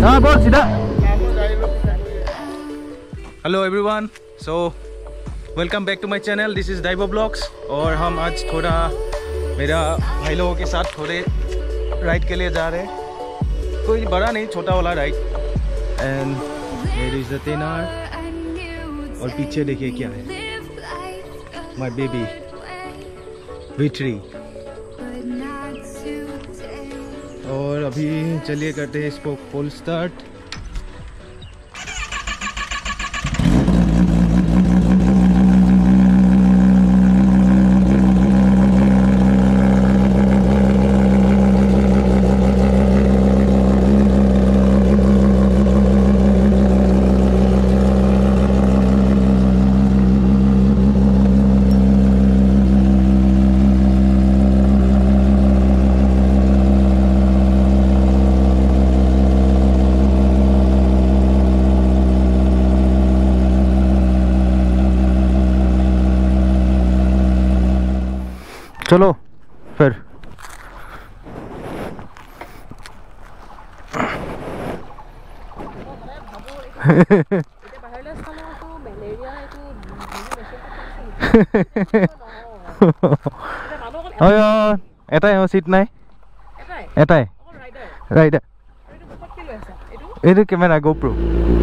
हाँ बोल सीधा। Hello everyone, so welcome back to my channel. This is Daibo blogs. और हम आज थोड़ा मेरा भाई लोगों के साथ थोड़े राइड के लिए जा रहे हैं। कोई बड़ा नहीं, छोटा वाला ride. And here is the Tenere. और पीछे देखिए क्या है, माय बेबी विट्री। और अभी चलिए करते हैं इसको फुल स्टार्ट। चलो फिर। এটাই চিট নাই, এটাই ৰাইডাৰ। এইটো কেমেৰা GoPro।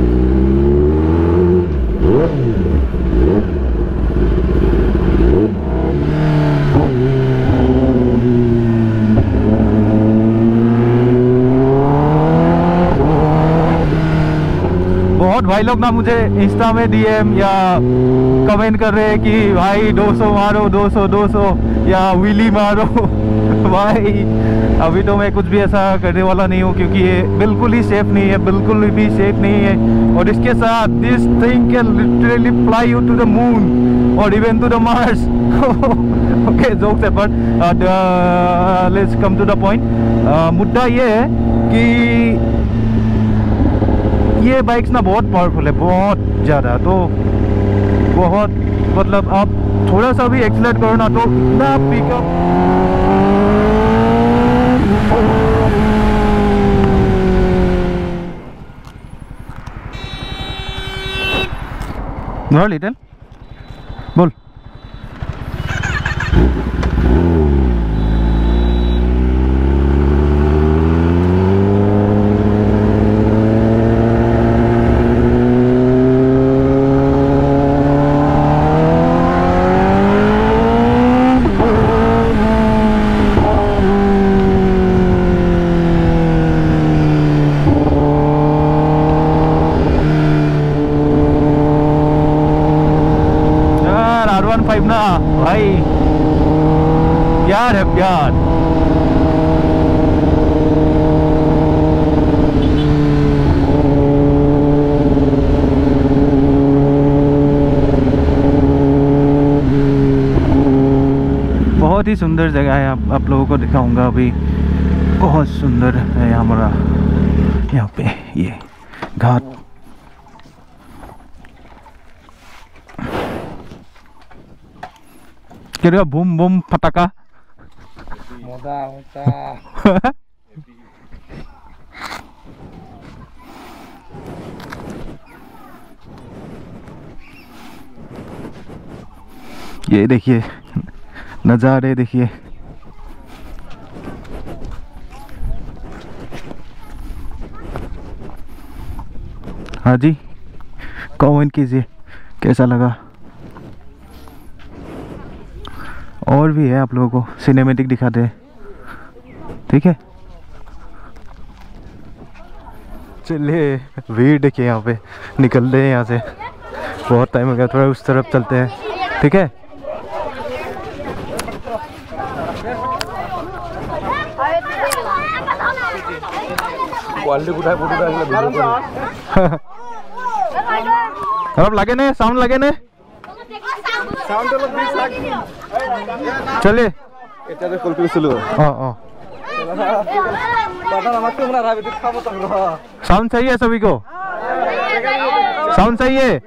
बहुत भाई लोग ना मुझे इंस्टा में DM या कमेंट कर रहे हैं कि भाई 200 मारो, 200 या व्हीली मारो। भाई अभी तो मैं कुछ भी ऐसा करने वाला नहीं हूँ, क्योंकि ये बिल्कुल ही सेफ नहीं है, बिल्कुल भी सेफ नहीं है। और इसके साथ this thing can literally fly you to the moon और even to the Mars. Okay, jokes apart, let's come to the point. मुद्दा ये है कि ये बाइक्स ना बहुत पावरफुल है, बहुत ज़्यादा। तो बहुत मतलब आप थोड़ा सा भी एक्सीलरेट करो ना तो इतना पिकअप। बोल लिटिल, बोल। ना भाई प्यार है, प्यार। बहुत ही सुंदर जगह है, आप लोगों को दिखाऊंगा अभी। बहुत सुंदर है हमारा यहाँ पे ये घाट। क्या बूम बूम फटाका मजा होता। ये देखिए नज़ारे, देखिए। हाँ जी, कमेंट कीजिए कैसा लगा। और भी है, आप लोगों को सिनेमेटिक दिखाते हैं, ठीक है। चलिए भीड़ देखिए, यहाँ पे निकल रहे हैं यहाँ से। बहुत टाइम हो गया, थोड़ा उस तरफ चलते हैं, ठीक है। खराब लगे ने, साउंड लगे ने। चले साउंड सही है सभी को? साउंड सही है?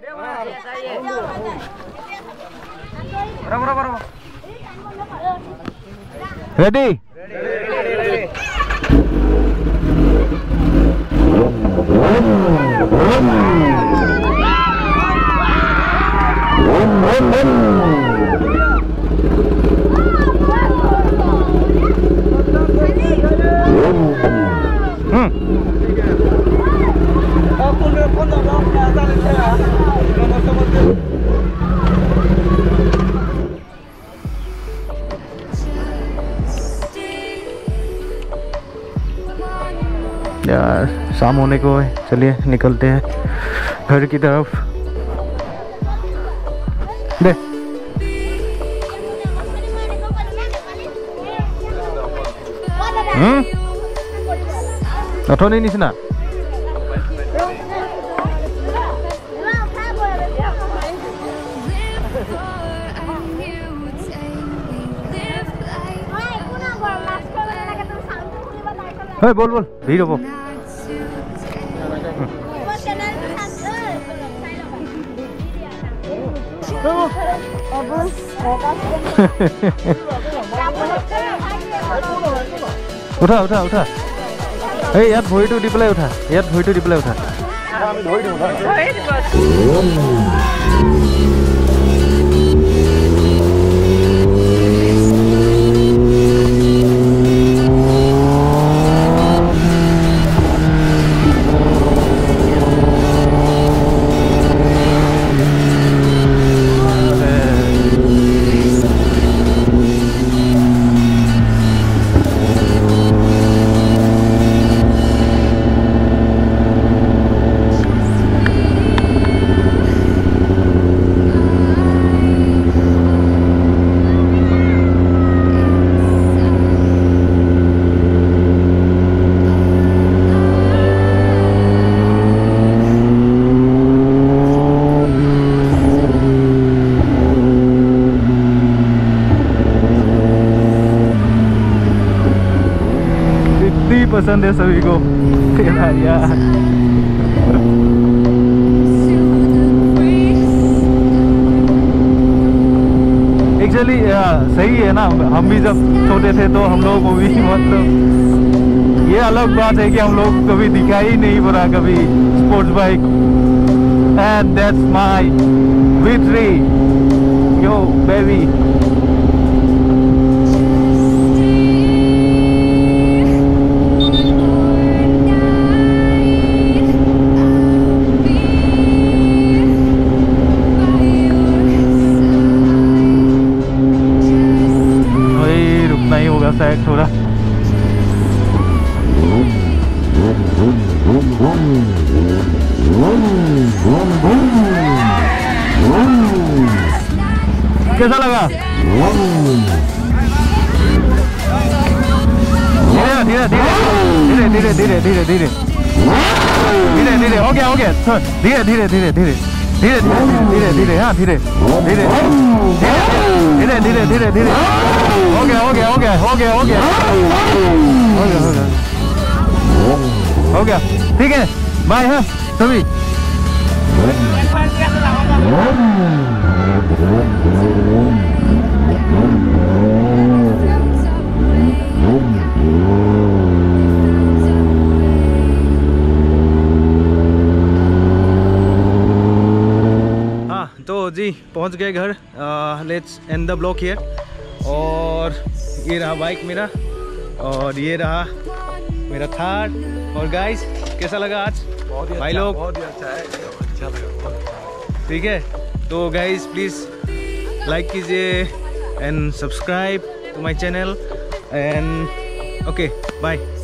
रेडी? यार शाम होने को है, चलिए निकलते हैं घर की तरफ। दे अथोनी निसिना बोल बोल धीरे बोल। उठा उठा उठा यार भৰিটো দি পেলাই উঠা, ইয়াত ভৰিটো দি পেলাই উঠা। पसंद है सभी को तेरा यार। एक्चुअली सही है ना, हम भी जब छोटे थे तो हम लोगों को भी मतलब ये अलग बात है कि हम लोग कभी दिखाई ही नहीं पड़ा कभी sports bike. And that's my V3 yo baby. नहीं होगा शायद थोड़ा। कैसा लगा? धीरे धीरे धीरे धीरे धीरे धीरे धीरे धीरे धीरे हो गया धीरे धीरे धीरे धीरे धीरे धीरे धीरे हाँ धीरे धीरे धीरे धीरे धीरे धीरे हो गया हो गया हो गया हो गया हो गया हो गया हो गया हो गया। ठीक है बाय हाँ सभी। तो जी पहुंच गए घर। Let's end the blog here. और ये रहा बाइक मेरा और ये रहा मेरा थार। और गाइस कैसा लगा आज? बहुत ही भाई लोग बहुत ही अच्छा है, अच्छा लगा। ठीक है तो गाइस प्लीज़ लाइक कीजिए and subscribe to my channel and okay bye.